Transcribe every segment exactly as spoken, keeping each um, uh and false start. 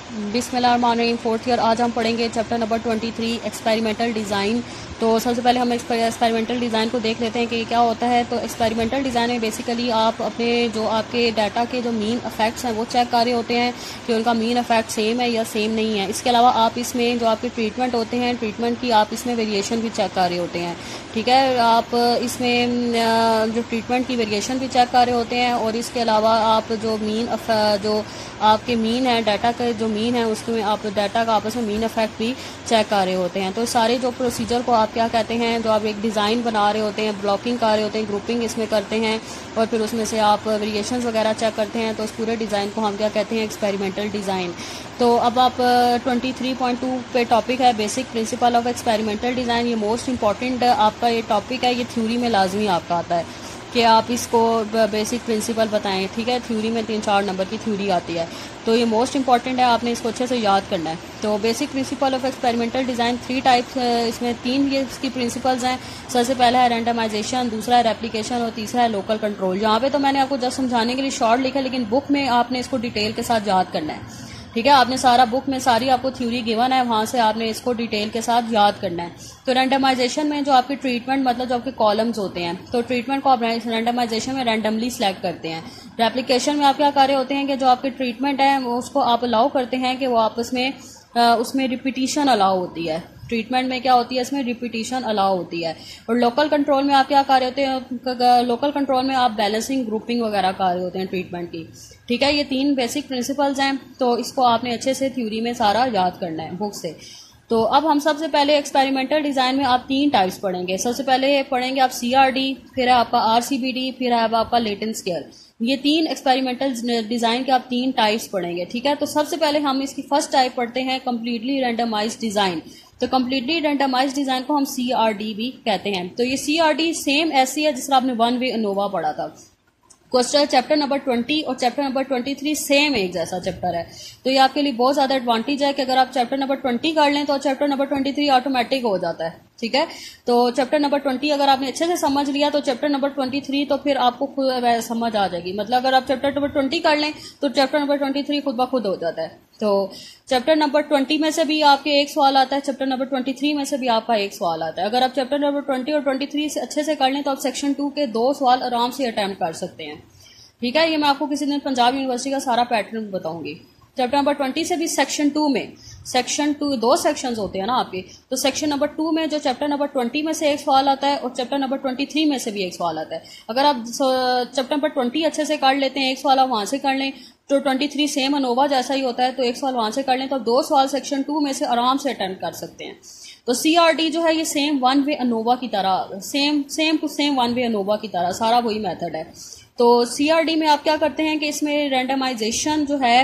बिस्मिल्लाहिर्रहमानिर्रहीम। Fourth year आज हम पढ़ेंगे chapter number twenty three experimental design. तो सबसे पहले हम एक्सपेरिमेंटल डिज़ाइन को देख लेते हैं कि क्या होता है। तो एक्सपेरिमेंटल डिज़ाइन में बेसिकली आप अपने जो आपके डाटा के जो मीन इफेक्ट्स हैं वो चेक कर रहे होते हैं कि उनका मीन इफेक्ट सेम है या सेम नहीं है। इसके अलावा आप इसमें जो आपके ट्रीटमेंट होते हैं ट्रीटमेंट की आप इसमें वेरिएशन भी चेक कर रहे होते हैं। ठीक है, आप इसमें जो ट्रीटमेंट की वेरिएशन भी चेक कर रहे होते हैं और इसके अलावा आप जो मीन जो आपके मीन है डाटा का जो मीन है उसमें आप डाटा का आपस में मीन इफेक्ट भी चेक कर रहे होते हैं। तो सारे जो प्रोसीजर को आप क्या कहते हैं, जो आप एक डिज़ाइन बना रहे होते हैं, ब्लॉकिंग कर रहे होते हैं, ग्रुपिंग इसमें करते हैं और फिर उसमें से आप वेरिएशंस वगैरह चेक करते हैं। तो उस पूरे डिज़ाइन को हम क्या कहते हैं, एक्सपेरिमेंटल डिज़ाइन। तो अब आप ट्वेंटी थ्री पॉइंट टू पे टॉपिक है basic principle of experimental design. ये मोस्ट इंपॉर्टेंट आपका ये टॉपिक है, ये थ्योरी में लाजमी आपका आता है कि आप इसको बेसिक प्रिंसिपल बताएं। ठीक है, थ्योरी में तीन चार नंबर की थ्योरी आती है, तो ये मोस्ट इंपॉर्टेंट है, आपने इसको अच्छे से याद करना है। तो basic principle of experimental design three types, इसमें तीन ये इसकी प्रिंसिपल्स हैं। सबसे पहला है रैंडमाइजेशन, दूसरा है रेप्लिकेशन और तीसरा है लोकल कंट्रोल। यहाँ पे तो मैंने आपको जस्ट समझाने के लिए शॉर्ट लिखा है, लेकिन बुक में आपने इसको डिटेल के साथ याद करना है। ठीक है, आपने सारा बुक में सारी आपको थ्योरी गिवन है, वहां से आपने इसको डिटेल के साथ याद करना है। तो रैंडमाइजेशन में जो आपके ट्रीटमेंट मतलब जो आपके कॉलम्स होते हैं, तो ट्रीटमेंट को आप रैंडमाइजेशन में रैंडमली सिलेक्ट करते हैं। रेप्लिकेशन में आप क्या कर रहे होते हैं कि जो आपके ट्रीटमेंट है उसको आप अलाउ करते हैं कि वो आपस में उसमें रिपीटिशन अलाउ होती है। ट्रीटमेंट में क्या होती है, इसमें रिपीटिशन अलाउ होती है। और लोकल कंट्रोल में आप क्या कर रहे होते हैं, लोकल कंट्रोल में आप बैलेंसिंग ग्रुपिंग वगैरह कर रहे होते हैं ट्रीटमेंट की। ठीक है, ये तीन बेसिक प्रिंसिपल्स हैं, तो इसको आपने अच्छे से थ्योरी में सारा याद करना है बुक से। तो अब हम सबसे पहले एक्सपेरिमेंटल डिज़ाइन में आप तीन टाइप्स पढ़ेंगे। सबसे पहले पढ़ेंगे आप सी आर डी, फिर है आपका आर सी बी डी, फिर है आपका लेटेंट स्केल। ये तीन एक्सपेरिमेंटल डिज़ाइन के आप तीन टाइप्स पढ़ेंगे। ठीक है, तो सबसे पहले हम इसकी फर्स्ट टाइप पढ़ते हैं कम्प्लीटली रैंडमाइज्ड डिज़ाइन। तो कम्प्लीटली रैंडमाइज्ड डिज़ाइन को हम सी आर डी भी कहते हैं। तो ये सी आर डी सेम ऐसी है जिस तरह आपने वन वे अनोवा पढ़ा था। क्वेश्चन चैप्टर नंबर ट्वेंटी और chapter number twenty three same एक जैसा चैप्टर है, तो ये आपके लिए बहुत ज्यादा एडवांटेज है कि अगर आप चैप्टर नंबर ट्वेंटी कर लें तो chapter number twenty three automatic हो जाता है। ठीक है, तो चैप्टर नंबर ट्वेंटी अगर आपने अच्छे से समझ लिया तो चैप्टर नंबर ट्वेंटी थ्री तो फिर आपको खुद समझ आ जाएगी। मतलब अगर आप चैप्टर नंबर ट्वेंटी कर लें तो चैप्टर नंबर ट्वेंटी थ्री खुद ब खुद हो जाता है। तो चैप्टर नंबर ट्वेंटी में से भी आपके एक सवाल आता है, चैप्टर नंबर ट्वेंटी थ्री में से भी आपका एक सवाल आता है। अगर आप चैप्टर नंबर ट्वेंटी और ट्वेंटी थ्री से अच्छे से कर लें तो आप सेक्शन टू के दो सवाल आराम से अटैम्प्ट कर सकते हैं। ठीक है, ये मैं आपको किसी दिन पंजाब यूनिवर्सिटी का सारा पैटर्न बताऊंगी। चैप्टर नंबर ट्वेंटी से भी सेक्शन टू में सेक्शन टू दो सेक्शंस होते हैं ना आपके, तो सेक्शन नंबर टू में जो चैप्टर नंबर ट्वेंटी में से एक सवाल आता है और चैप्टर नंबर ट्वेंटी थ्री में से भी एक सवाल आता है। अगर आप चैप्टर नंबर ट्वेंटी अच्छे से कर लेते हैं, एक सवाल आप वहां से कर लें, तो ट्वेंटी थ्री सेम अनोवा जैसा ही होता है, तो एक सवाल वहां से कर लें तो दो सवाल सेक्शन टू में से आराम से अटेम्प्ट कर सकते हैं। तो सी आर डी जो है ये सेम वन वे अनोवा की तरह, same same to same one way ANOVA की तरह सारा वही मेथड है। तो सी आर डी में आप क्या करते हैं कि इसमें रैंडमाइजेशन जो है,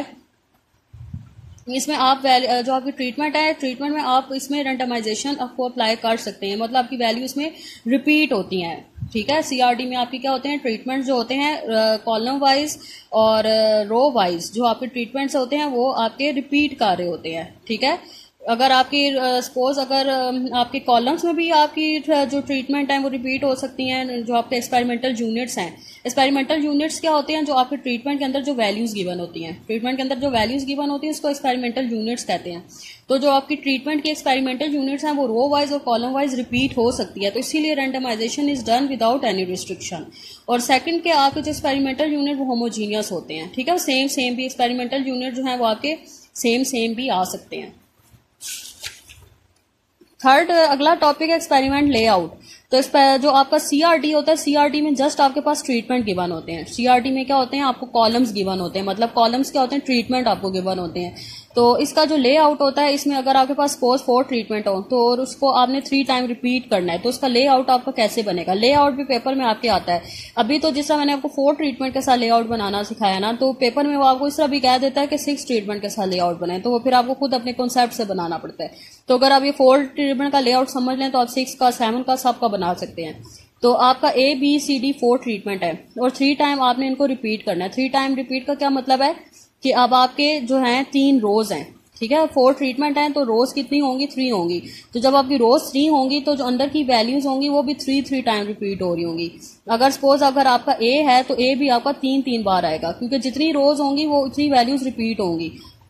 इसमें आप जो आपकी ट्रीटमेंट है, ट्रीटमेंट में आप इसमें रैंडमाइजेशन आपको अप्लाई कर सकते हैं। मतलब आपकी वैल्यू इसमें रिपीट होती हैं। ठीक है, सी आर डी में आपकी क्या होते हैं, ट्रीटमेंट जो होते हैं कॉलम वाइज और रो वाइज जो आपके ट्रीटमेंट्स होते हैं वो आपके रिपीट कर रहे होते हैं। ठीक है, अगर आपकी सपोज अगर आपके कॉलम्स में भी आपकी जो ट्रीटमेंट है वो रिपीट हो सकती हैं। जो आपके एक्सपेरिमेंटल यूनिट्स हैं, एक्सपेरिमेंटल यूनिट्स क्या होते हैं, जो आपके ट्रीटमेंट के अंदर जो वैल्यूज गिवन होती हैं, ट्रीटमेंट के अंदर जो वैल्यूज गिवन होती हैं उसको एक्सपेरिमेंटल यूनिट्स कहते हैं। तो जो आपकी ट्रीटमेंट की एक्सपेरिमेंटल यूनिट्स हैं वो रो वाइज और कॉलम वाइज रिपीट हो सकती है, तो इसीलिए randomization is done without any restriction. और सेकंड के आपके जो एक्सपेरिमेंटल यूनिट वो होमोजीनियस होते हैं। ठीक है, सेम सेम भी एक्सपेरिमेंटल यूनिट जो है वो आपके सेम सेम भी आ सकते हैं। थर्ड अगला टॉपिक है एक्सपेरिमेंट लेआउट। तो इस पर जो आपका सीआरडी होता है, सीआरडी में जस्ट आपके पास ट्रीटमेंट गिवन होते हैं। सीआरडी में क्या होते हैं, आपको कॉलम्स गिवन होते हैं। मतलब कॉलम्स क्या होते हैं, ट्रीटमेंट आपको गिवन होते हैं। तो इसका जो लेआउट होता है, इसमें अगर आपके पास सपोज फोर ट्रीटमेंट हो तो और उसको आपने थ्री टाइम रिपीट करना है, तो उसका लेआउट आपका कैसे बनेगा। लेआउट भी पेपर में आपके आता है। अभी तो जिस तरह मैंने आपको फोर ट्रीटमेंट के साथ लेआउट बनाना सिखाया ना, तो पेपर में वो आपको इस तरह भी कह देता है कि सिक्स ट्रीटमेंट के साथ लेआउट बनाए, तो वो फिर आपको खुद अपने कॉन्सेप्ट से बनाना पड़ता है। तो अगर आप ये फोर ट्रीटमेंट का लेआउट समझ लें तो आप सिक्स का, सेवन का, सब का बना सकते हैं। तो आपका A B C D four treatment है और थ्री टाइम आपने इनको रिपीट करना है। थ्री टाइम रिपीट का क्या मतलब है कि अब आपके जो हैं तीन रोज हैं। ठीक है, फोर ट्रीटमेंट है तो रोज कितनी होंगी, थ्री होंगी। तो जब आपकी रोज थ्री होंगी तो जो अंदर की वैल्यूज होंगी वो भी थ्री थ्री टाइम रिपीट हो रही होंगी। अगर सपोज अगर आपका ए है तो ए भी आपका तीन तीन बार आएगा, क्योंकि जितनी रोज होंगी वो उतनी वैल्यूज रिपीट होंगी।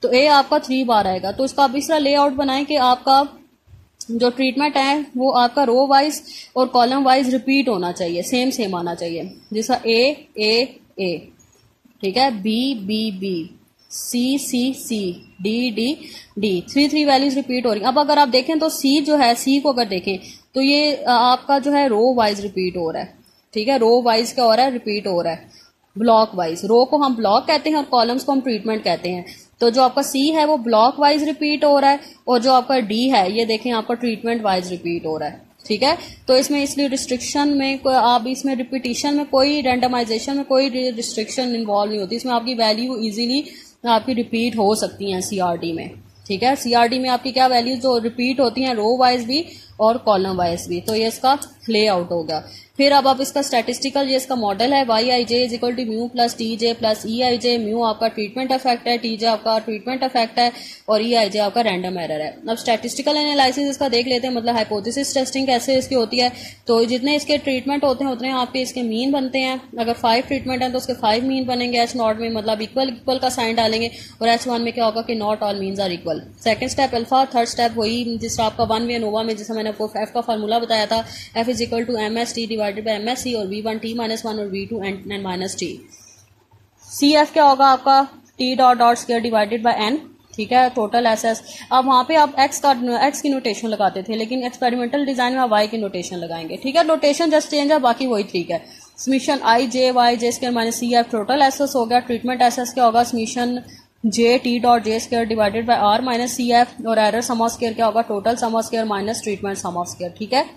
तो ए आपका थ्री बार आएगा। तो इसका आप इस तरह लेआउट बनाएं कि आपका जो ट्रीटमेंट है वो आपका रो वाइज और कॉलम वाइज रिपीट होना चाहिए, सेम सेम आना चाहिए। जैसा ए ए ए, ठीक है, B B B, C C C, D D D, three three values repeat हो रही। अब अगर आप देखें तो सी जो है, सी को अगर देखें तो ये आपका जो है रो वाइज रिपीट हो रहा है, ठीक है, रो वाइज क्या हो रहा है, रिपीट हो रहा है, ब्लॉक वाइज। रो को हम ब्लॉक कहते हैं और कॉलम्स को हम ट्रीटमेंट कहते हैं। तो जो आपका सी है वो ब्लॉक वाइज रिपीट हो रहा है और जो आपका डी है ये देखें आपका ट्रीटमेंट वाइज रिपीट हो रहा है, ठीक है। तो इसमें इसलिए रिस्ट्रिक्शन में आप इसमें रिपीटिशन में कोई रैंडमाइजेशन में कोई रिस्ट्रिक्शन इन्वॉल्व नहीं होती, इसमें आपकी वैल्यू इजीली आपकी रिपीट हो सकती हैं सीआरडी में, ठीक है। सीआरडी में आपकी क्या वैल्यूज जो रिपीट होती हैं रो वाइज भी और कॉलम वाइज भी। तो ये इसका लेआउट हो गया। फिर अब आप इसका स्टैटिस्टिकल ये इसका मॉडल है, Y I J is equal to mu plus T J plus E I J. Mu आपका ट्रीटमेंट इफेक्ट है, टी जे आपका ट्रीटमेंट इफेक्ट है और ई आई जे आपका रैंडम एरर है। अब स्टैटिस्टिकल एनालिसिस इसका देख लेते हैं, मतलब हाइपोथेसिस टेस्टिंग कैसे इसकी होती है। तो जितने इसके ट्रीटमेंट होते हैं उतने आपके इसके मीन बनते हैं। अगर फाइव ट्रीटमेंट है तो उसके फाइव मीन बनेंगे एच नॉट में, मतलब इक्वल इक्वल का साइन डालेंगे और एच वन में क्या होगा कि not all means are equal. Second step alpha, third step वही जिस आपका वन वे नोवा में जैसे मैंने आपको एफ का फार्मूला बताया था, F is equal to M S T divided by M S C और V one T minus one और V two N minus T. C F क्या होगा आपका T dot dot square divided by N, ठीक है, total S S. अब वहां पे आप एक्स का एक्स की नोटेशन लगाते थे, लेकिन एक्सपेरिमेंटल डिजाइन में आप वाई की नोटेशन लगाएंगे, ठीक है। नोटेशन जस्ट चेंज है, बाकी वही ठीक है। Summation I J Y J square minus C F, total S S हो गया। ट्रीटमेंट एस एस क्या होगा, summation J T dot J square divided by R minus C F और एरर सम ऑफ स्क्वायर क्या होगा, total sum of square minus treatment sum of square, ठीक है।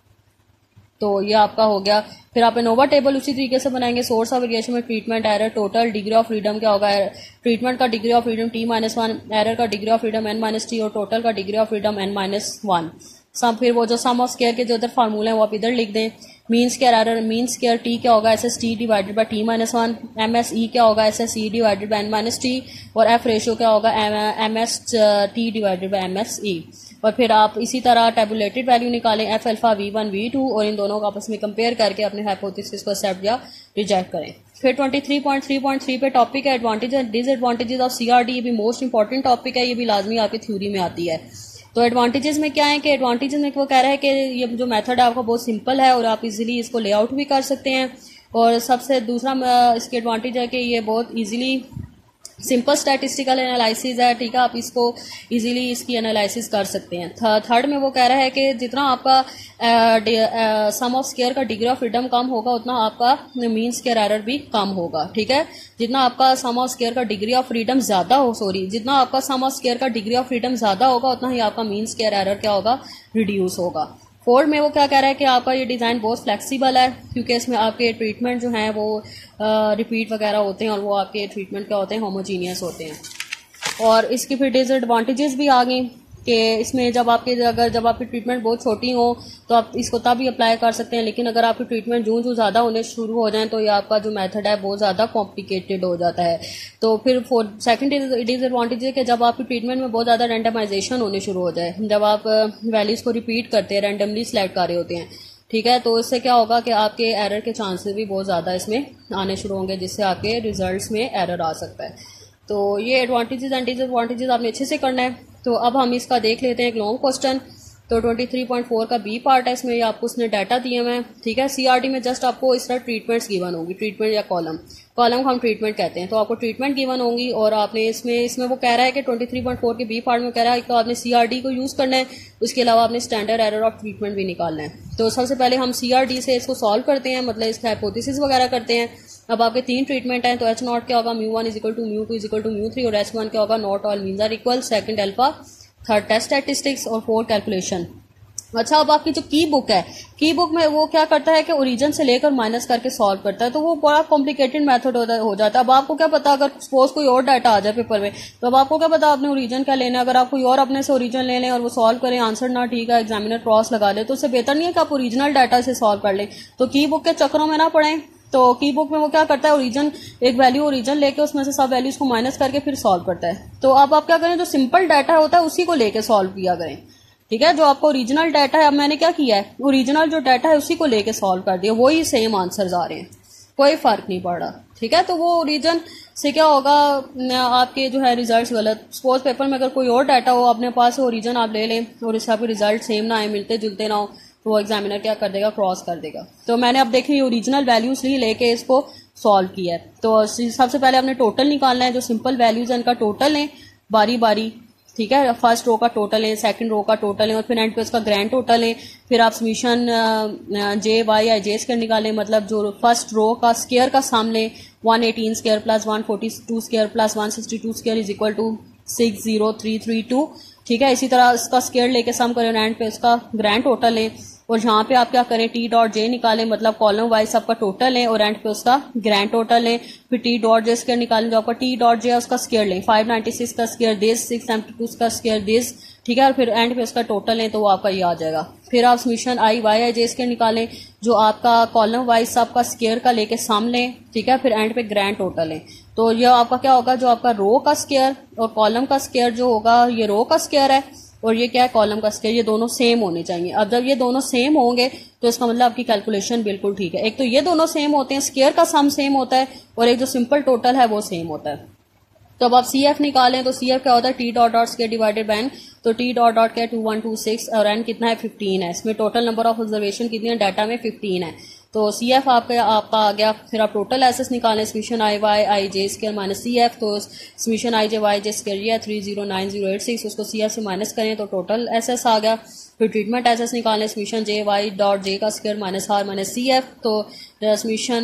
तो ये आपका हो गया। फिर आप एनोवा टेबल उसी तरीके से बनाएंगे। सोर्स ऑफ वेरिएशन में treatment, error, total, degree of freedom क्या होगा, ट्रीटमेंट का degree of freedom T minus one, error का degree of freedom N minus T और टोटल का degree of freedom N minus one. सब फिर वो जो सम ऑफ स्क्वायर के जो इधर फार्मूले हैं वो आप इधर लिख दें। Mean square error, mean square T क्या होगा, S S T divided by T minus one. M S E क्या होगा, S S E divided by N minus T और एफ रेशियो क्या होगा, M S T divided by M S E. और फिर आप इसी तरह टेबुलेटेड वैल्यू निकालें F alpha V one V two और इन दोनों को आपस में कंपेयर करके अपने हाइपोथेसिस को एक्सेप्ट या रिजेक्ट करें। फिर twenty three point three point three पे टॉपिक है advantage and disadvantages of CRD. ये भी मोस्ट इंपॉर्टेंट टॉपिक है, ये भी लाजमी आपकी थ्योरी में आती है। तो एडवांटेजेस में क्या है कि एडवांटेजेस में वो कह रहा है कि ये जो मेथड है आपका बहुत सिंपल है और आप इजीली इसको लेआउट भी कर सकते हैं। और सबसे दूसरा इसकी एडवांटेज है कि ये बहुत इजीली सिंपल स्टैटिस्टिकल एनालिसिस है, ठीक है, आप इसको इजीली इसकी एनालिसिस कर सकते हैं। थर्ड में वो कह रहा है कि जितना आपका सम ऑफ स्क्वायर का डिग्री ऑफ फ्रीडम कम होगा उतना आपका मीन स्क्वायर एरर भी कम होगा, ठीक है। जितना आपका सम ऑफ स्क्वायर का डिग्री ऑफ फ्रीडम ज्यादा हो सॉरी जितना आपका सम ऑफ स्क्वायर का डिग्री ऑफ फ्रीडम ज्यादा होगा उतना ही आपका मीन स्क्वायर एरर क्या होगा, रिड्यूस होगा। फोर्थ में वो क्या कह रहा है कि आपका ये डिज़ाइन बहुत फ्लेक्सिबल है क्योंकि इसमें आपके ट्रीटमेंट जो हैं वो रिपीट वगैरह होते हैं और वो आपके ट्रीटमेंट क्या होते हैं, होमोजीनियस होते हैं। और इसकी फिर डिसएडवांटेजेस भी आ गई कि इसमें जब आपके अगर जब आपकी ट्रीटमेंट बहुत छोटी हो तो आप इसको तब भी अप्लाई कर सकते हैं, लेकिन अगर आपकी ट्रीटमेंट जूं जूं ज़्यादा होने शुरू हो जाएं तो ये आपका जो मेथड है बहुत ज़्यादा कॉम्प्लिकेटेड हो जाता है। तो फिर फोर सेकंड डिसएडवांटेज है कि जब आपकी ट्रीटमेंट में बहुत ज़्यादा रैंडमाइजेशन होने शुरू हो जाए, जब आप वैल्यूज़ को रिपीट करते हैं, रैंडमली सेलेक्ट कर रहे होते हैं, ठीक है, तो इससे क्या होगा कि आपके एरर के चांसेस भी बहुत ज़्यादा इसमें आने शुरू होंगे जिससे आपके रिजल्ट्स में एरर आ सकता है। तो ये एडवांटेजेस एंड डिसएडवांटेजेस आपने अच्छे से करना है। तो अब हम इसका देख लेते हैं एक लॉन्ग क्वेश्चन। तो ट्वेंटी थ्री पॉइंट फोर का बी पार्ट है, इसमें आपको उसने डाटा दिए हुए हैं, ठीक है। सीआरडी में जस्ट आपको इस तरह ट्रीटमेंट्स गिवन होगी, ट्रीटमेंट या कॉलम कॉलम को हम ट्रीटमेंट कहते हैं, तो आपको ट्रीटमेंट गिवन होंगी और आपने इसमें इसमें वो कह रहा है कि ट्वेंटी थ्री पॉइंट फोर के बी पार्ट में कह रहा है कि आपने सीआरडी को यूज़ करना है, उसके अलावा आपने स्टैंडर्ड एरर ऑफ ट्रीटमेंट भी निकालना है। तो सबसे पहले हम सीआरडी से इसको सॉल्व करते हैं, मतलब इसका हाइपोथेसिस वगैरह करते हैं। अब आपके तीन ट्रीटमेंट हैं, तो एच नॉट क्या होगा, mu one is equal to mu two is equal to mu three और एच वन क्या होगा, not all means are equal. Second alpha, third test statistics और फोर्थ कैलकुलेशन। अच्छा, अब आपकी जो की बुक है, की बुक में वो क्या करता है कि ओरिजिन से लेकर माइनस करके सॉल्व करता है, तो वो बड़ा कॉम्प्लिकेटेड मेथड हो जाता है। अब आपको क्या पता, अगर सपोज कोई और डाटा आ जाए पेपर में, तो अब आपको क्या पता आपने ओरिजिन क्या लेना है। अगर आप कोई और अपने से ओरिजिन ले लें और वो सॉल्व करें, आंसर ना ठीक है, एग्जामिनर क्रॉस लगा दे, तो उससे बेहतर नहीं है कि आप ओरिजिनल डाटा से सॉल्व कर लें। तो की बुक के चक्रों में ना पड़ें। तो की बुक में वो क्या करता है, ओरिजिन एक वैल्यू ओरिजिन लेके उसमें से सब वैल्यूज को माइनस करके फिर सॉल्व करता है। तो अब आप क्या करें, जो सिंपल डाटा होता है उसी को लेके सॉल्व किया करें, ठीक है। जो आपको ओरिजिनल डाटा है, अब मैंने क्या किया है, ओरिजिनल जो डाटा है उसी को लेके सॉल्व कर दिया, वही सेम आंसर्स आ रहे हैं, कोई फर्क नहीं पड़ रहा, ठीक है। तो वो ओरिजिन से क्या होगा, आपके जो है रिजल्ट गलत, सपोज पेपर में अगर कोई और डाटा हो अपने पास, ओरिजिन आप ले लें और इससे आपके रिजल्ट सेम ना आए, मिलते जुलते ना हो, तो वो एग्जामिनर क्या कर देगा, क्रॉस कर देगा। तो मैंने अब देखें ये ओरिजिनल वैल्यूज ही लेके इसको सॉल्व किया है। तो सबसे पहले आपने टोटल निकालना है, जो सिंपल वैल्यूज है इनका टोटल है बारी बारी, ठीक है। फर्स्ट रो का टोटल है, सेकंड रो का टोटल है और फिर एंड पे उसका ग्रैंड टोटल है। फिर आप समीशन जे वाई या जे स्क्वायर निकालें, मतलब जो फर्स्ट रो का स्क्वायर का सामने one eighteen square plus one forty two square plus one sixty two square is equal to six zero three three two, ठीक है। इसी तरह इसका स्क्वायर लेके सम करें, एंड पे उसका ग्रैंड टोटल है और यहाँ पे आप क्या करें, टी डॉट जे निकालें, मतलब कॉलम वाइज सबका टोटल है और एंड पे उसका ग्रैंड टोटल है। फिर टी डॉट जे स्क्वायर निकालें, जो आपका टी डॉट जे है उसका स्क्वायर लें, फाइव नाइन्टी सिक्स का square this, six seventy two का स्क्वायर दिस, ठीक है। और फिर एंड पे उसका टोटल है तो वो आपका ये आ जाएगा। फिर आप summation I Y I J square निकालें, जो आपका कॉलम वाइज सबका स्क्वायर का लेके सामने, ठीक है। फिर एंड पे ग्रैंड टोटल है, तो ये आपका क्या होगा, जो आपका रो का स्क्वायर और कॉलम का स्क्वायर जो होगा, ये रो का स्क्वायर है और ये क्या है, कॉलम का स्क्वायर, ये दोनों सेम होने चाहिए। अब जब ये दोनों सेम होंगे तो इसका मतलब आपकी कैलकुलेशन बिल्कुल ठीक है। एक तो ये दोनों सेम होते हैं, स्क्वायर का सम सेम होता है और एक जो सिंपल टोटल है वो सेम होता है। तो अब आप सी एफ निकालें, तो सी एफ क्या होता है, T dot dot square divided by N, तो टी डॉट डॉट क्या है, टू वन टू सिक्स और एन कितना है, फिफ्टीन है। इसमें टोटल नंबर ऑफ ऑब्जर्वेशन कितनी है, डाटा में फिफ्टीन है। तो सी एफ आपका आपका आ गया। फिर आप टोटल एसेस निकालें, summation I Y I J square minus C F, तो summation I J Y J square ये है three zero nine zero eight six, उसको सी एफ से माइनस करें तो टोटल एसेस आ गया। फिर ट्रीटमेंट एसेस निकालें, summation J Y dot J का square minus R minus C F, तो समीशन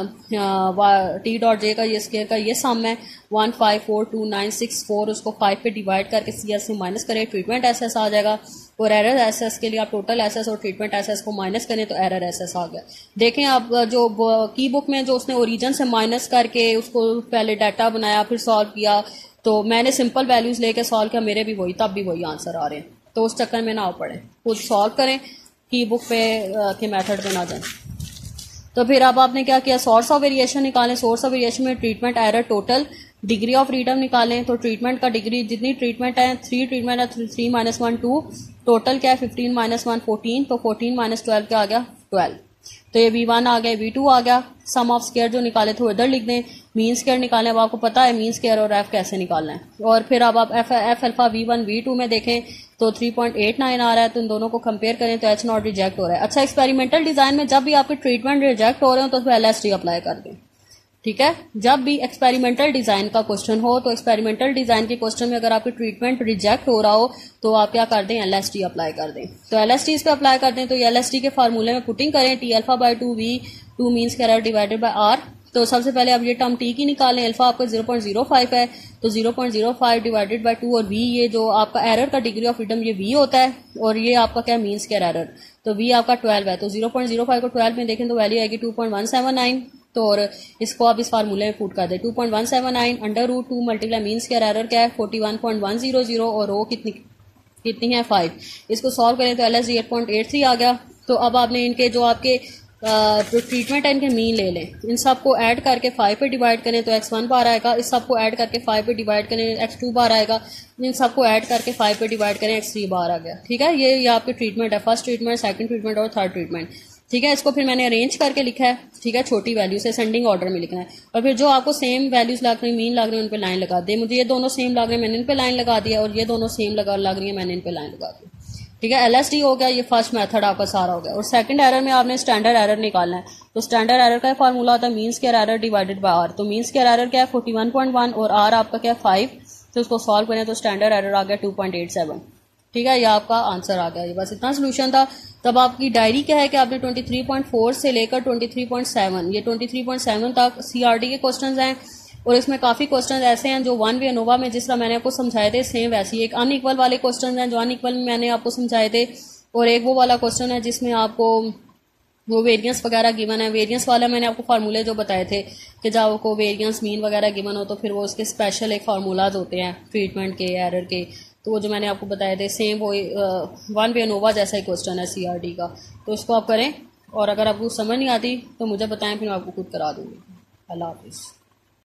टी डॉट जे का ये स्क्वायर का ये सम है one five four two nine six four, उसको फाइव पे डिवाइड करके सी एफ से माइनस करें, ट्रीटमेंट एसेस आ जाएगा। और एरर एसेस के लिए आप टोटल एसेस और ट्रीटमेंट एसेस को माइनस करें तो एरर एसेस आ गया। देखें आप जो की बुक में जो उसने ओरिजिन से माइनस करके उसको पहले डाटा बनाया फिर सॉल्व किया, तो मैंने सिंपल वैल्यूज लेके सॉल्व किया, मेरे भी वही तब भी वही आंसर आ रहे हैं। तो उस चक्कर में ना हो पड़े, खुद सॉल्व करें, की बुक पे के मेथड पे ना जाएं। तो फिर अब आपने क्या किया, सोर्स ऑफ वेरिएशन निकालें। सोर्स ऑफ वेरिएशन में treatment error total degree of freedom निकालें, तो ट्रीटमेंट का डिग्री जितनी ट्रीटमेंट है, थ्री ट्रीटमेंट है, three minus one two, total क्या है फिफ्टीन माइनस वन फोर्टीन, तो फोर्टीन माइनस ट्वेल्व क्या आ गया, ट्वेल्व। तो ये वी वन आ गया, वी टू आ गया। सम ऑफ स्क्वायर जो निकाले थे वो इधर लिख दें, मीन स्क्वायर निकालें, अब आपको पता है मीन स्क्वायर और एफ कैसे निकालना है। और फिर अब आप F F alpha V one V two में देखें तो थ्री पॉइंट एट नाइन आ रहा है, तो इन दोनों को कंपेयर करें तो एच नॉट रिजेक्ट हो रहा है। अच्छा, एक्सपेरिमेंटल डिजाइन में जब भी आपके ट्रीटमेंट रिजेक्ट हो रहे हो तो उसमें एल एस टी अप्लाई कर दें, ठीक है। जब भी एक्सपेरिमेंटल डिजाइन का क्वेश्चन हो तो एक्सपेरिमेंटल डिजाइन के क्वेश्चन में अगर आपकी ट्रीटमेंट रिजेक्ट हो रहा हो तो आप क्या कर दें, एलएसटी अप्लाई कर दें। तो एलएसटी इस पे अप्लाई कर दें, तो एलएसटी के फार्मूले में पुटिंग करें, T alpha by two V two means caret divided by R. तो सबसे पहले आप ये टर्म टी की निकालें, अल्फा आपका जीरो पॉइंट जीरो फाइव है, तो zero point zero five divided by two, और वी ये जो आपका एरर का डिग्री ऑफ फ्रीडम ये वी होता है और ये आपका क्या मीन स्क्वायर एरर, तो वी आपका ट्वेल्व है। तो जीरो पॉइंट जीरो फाइव को ट्वेल्व में देखें तो वैल्यू आएगी two point one seven nine, तो और इसको आप इस फार्मूले में पुट कर दें, two point one seven nine under root two multiply mean square error क्या है forty one point one zero zero और ओ कितनी कितनी है फाइव। इसको सॉल्व करें तो L S D eight point eight three आ गया। तो अब आपने इनके जो आपके जो ट्रीटमेंट है इनके मीन ले लें, इन सबको ऐड करके फाइव पे डिवाइड करें तो एक्स वन बार आएगा, इस सबको ऐड करके फाइव पे डिवाइड करें एक्स टू बार आएगा, इन सबको ऐड करके फाइव पे डिवाइड करें एक्स थ्री बार आ गया, ठीक है। ये ये आपके ट्रीटमेंट है, फर्स्ट ट्रीटमेंट, सेकंड ट्रीटमेंट और थर्ड ट्रीटमेंट, ठीक है। इसको फिर मैंने अरेंज करके लिखा है, ठीक है, छोटी वैल्यू से असेंडिंग ऑर्डर में लिखना है। और फिर जो आपको सेम वैल्यूज लग रही, मीन लग रही है, उन पे लाइन लगा दे। मुझे ये दोनों सेम लग रहे हैं, मैंने इन पे लाइन लगा दिया, और ये दोनों सेम लगा लग रही है, मैंने इन पे लाइन लगा दी, ठीक है। एलएसडी हो गया, ये फर्स्ट मेथड आपका सारा हो गया। और सेकंड एरर में आपने स्टैंडर्ड एरर निकालना है, तो स्टैंडर्ड एरर का फार्मूला होता है mean square error divided by R. तो मीन स्क्वायर एरर क्या है फोर्टी वन पॉइंट वन और आर आपका क्या है फाइव, तो उसको सॉल्व करें तो स्टैंडर्ड एरर आ गया टू पॉइंट एट सेवन, ठीक है। ये आपका आंसर आ गया, ये बस इतना सोल्यूशन था। तब आपकी डायरी क्या है कि आपने ट्वेंटी थ्री पॉइंट फोर से लेकर ट्वेंटी थ्री पॉइंट सेवन, ये ट्वेंटी थ्री पॉइंट सेवन तक सीआरडी के क्वेश्चंस हैं, और इसमें काफी क्वेश्चंस ऐसे हैं जो वन वे अनोवा में जिस तरह मैंने आपको समझाए थे सेम वैसे ही। एक अनइक्वल वाले क्वेश्चन हैं जो अनइक्वल में मैंने आपको समझाए थे, और एक वो वाला क्वेश्चन है जिसमें आपको वो वेरिएंस वगैरह गिवन है। वेरिएंस वाला मैंने आपको फार्मूले जो बताए थे कि जब आपको वेरिएंस मीन वगैरह गिवन हो तो फिर वो उसके स्पेशल एक फार्मूलाज होते हैं ट्रीटमेंट के, एरर के, तो वो जो मैंने आपको बताए थे सेम वो वन वे अनोवा जैसा ही क्वेश्चन है सीआरडी का। तो इसको आप करें, और अगर आपको समझ नहीं आती तो मुझे बताएं, फिर मैं आपको खुद करा दूंगी। अल्लाह हाफिज़।